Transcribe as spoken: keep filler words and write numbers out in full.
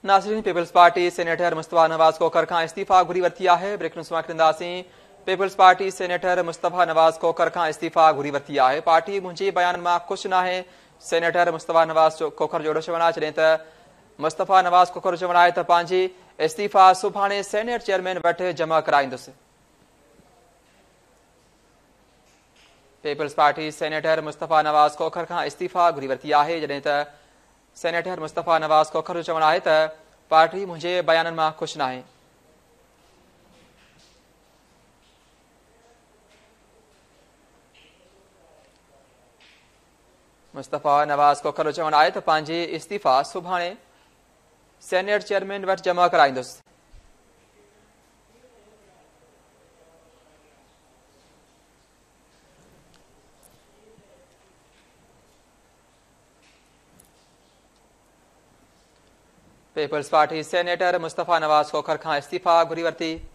नाज़रीन, Peoples Party senator Mustafa Nawaz Khokhar Khan इस्तीफ़ा घुरी वरिती आहे। ब्रेक न्यूज़ मां कंदासीं। Peoples Party senator Mustafa Nawaz Khokhar Khan इस्तीफ़ा घुरी वरिती आहे। पार्टी मुंहिंजे बयान मां ख़ुशि नाहे। सेनेटर मुस्तफ़ा नवाज़ कोकर जो चवणु आहे। जॾहिं त मुस्तफ़ा नवाज़ कोकर जो चवणु आहे त पंहिंजी इस्तीफ़ा सुभाणे सेनेट चेयरमैन वटि जमा कराईंदुसि। Peoples Party senator Mustafa Nawaz Khokhar Khan इस्तीफ़ा घुरी वरिती आहे। जॾहिं त सेनेटर मुस्तफ़ा नवाज़ कोकर जो चवणु आहे त पार्टी मुंहिंजे बयाननि मां ख़ुशि नाहे। मुस्तफ़ा नवाज़ कोकर जो चवणु आहे त पंहिंजी इस्तीफ़ा सुभाणे सेनेट चेयरमैन वटि जमा कराईंदुसि। Peoples Party senator Mustafa Nawaz Khokhar Khan इस्तीफ़ा घुरी वरिती।